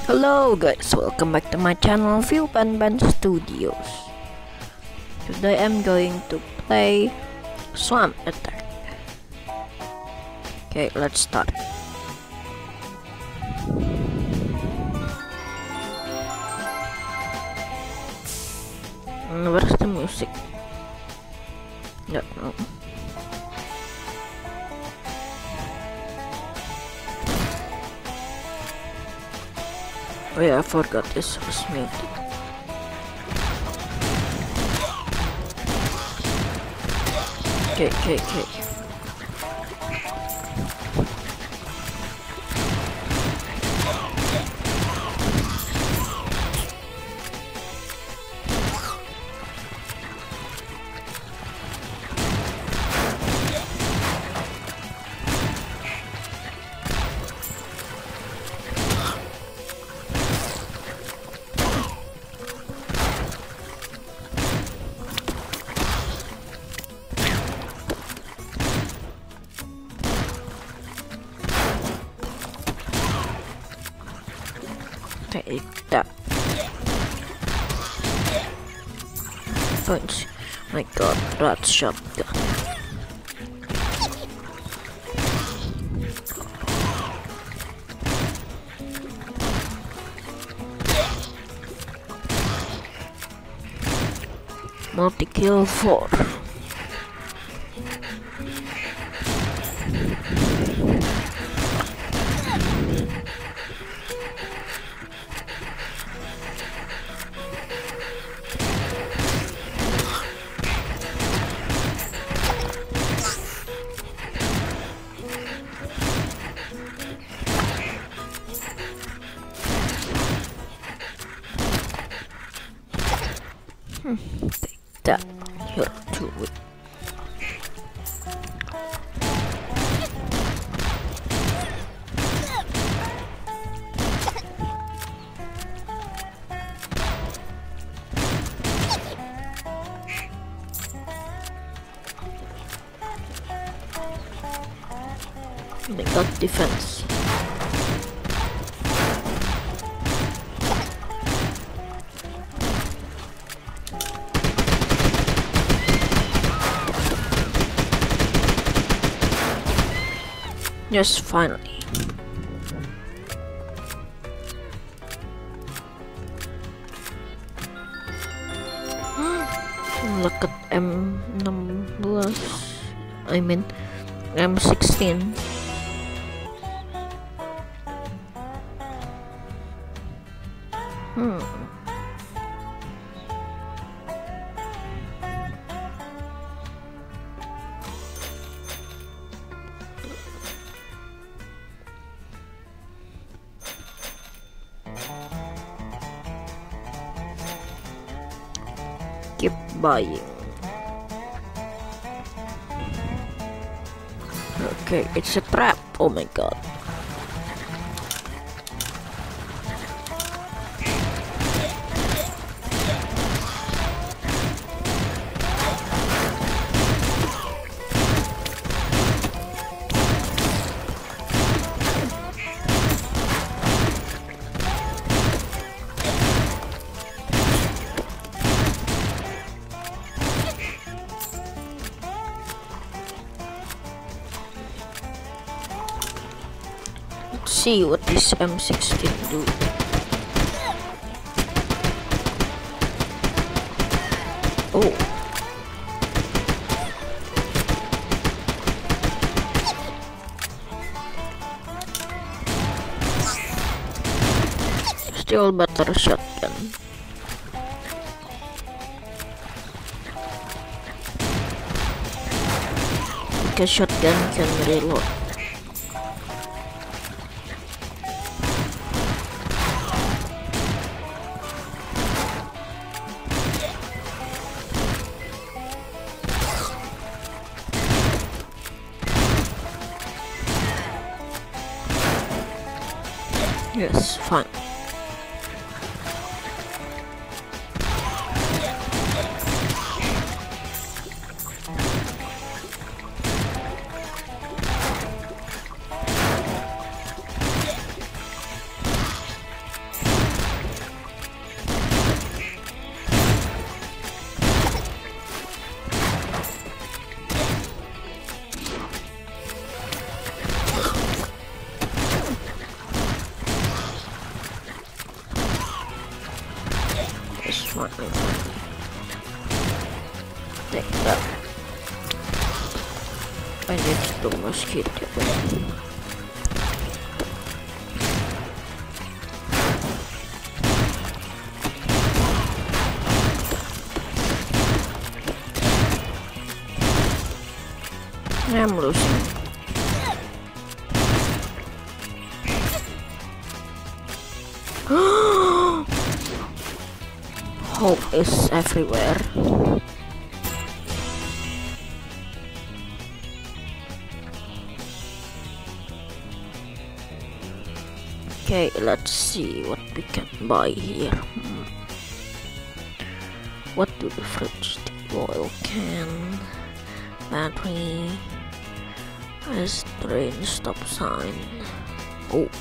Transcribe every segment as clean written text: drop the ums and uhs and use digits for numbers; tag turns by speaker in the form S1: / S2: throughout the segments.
S1: Hello guys, welcome back to my channel Viewpan Studios. Today I'm going to play Swamp Attack. Okay, let's start. Where's the music? No. Oh yeah, I forgot this was muted. Okay. Take that. Punch. My god, rat shotgun. Multi-kill 4. Take that, you're too weak. They got defense. Yes, finally. Look at M16. I mean M16. Keep buying. Okay, it's a trap. Oh my god. See what this M16 do. Oh. Still better shotgun. Because shotgun can reload. Yes, fine. Finally. Take that. I need the mosquito. I'm losing. Hope is everywhere. Okay, let's see what we can buy here. What do the fridge do? Oil can, battery, train stop sign. Oh,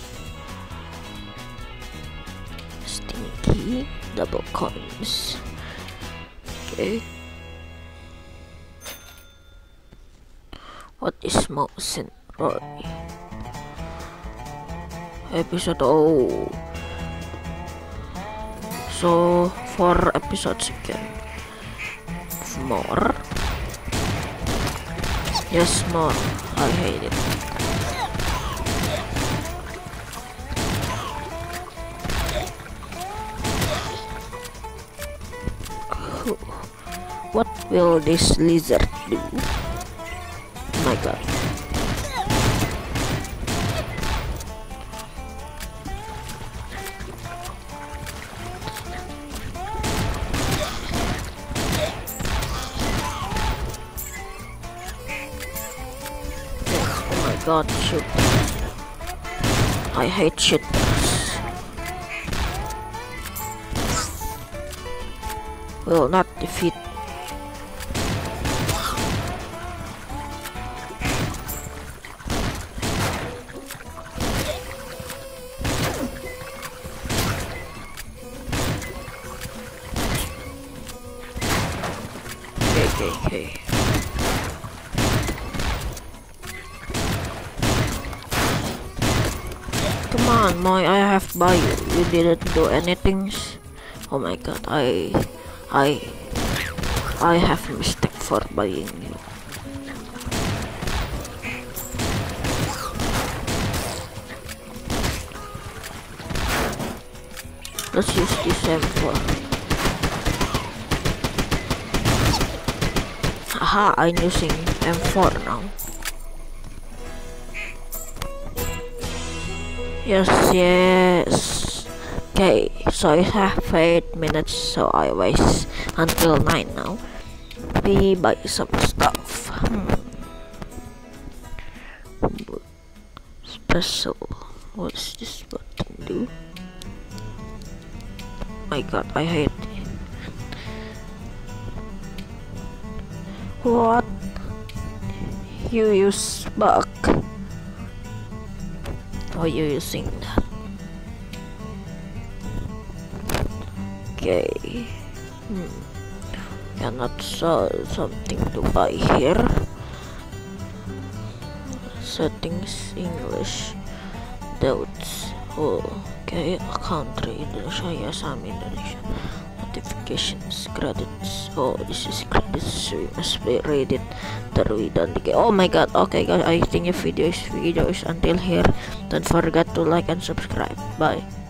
S1: stinky double coins. Okay. What is Mouse Roy? Episode so 4 episodes again. More. Yes, more. I hate it. What will this lizard do? Oh my god. God, shoot. I hate shooters. Will not defeat. Okay. Come on, Moy, I have buy you. You didn't do anything. Oh my god, I have mistake for buying you. Let's use this M4. Aha, I'm using M4 now. Yes. Okay, so I have 8 minutes, so I wait until 9 now. We buy some stuff. Special. What's this button do? My god, I hate it. What? You use bug? Are you using that? Okay. Cannot saw something to buy here. Settings English. Doubts. Oh, okay. Country Indonesia. Yes, I'm Indonesia. Notifications. Credits. Oh, this is credits. We must read it. Oh my god. Okay guys, I think if video is until here. Don't forget to like and subscribe. Bye.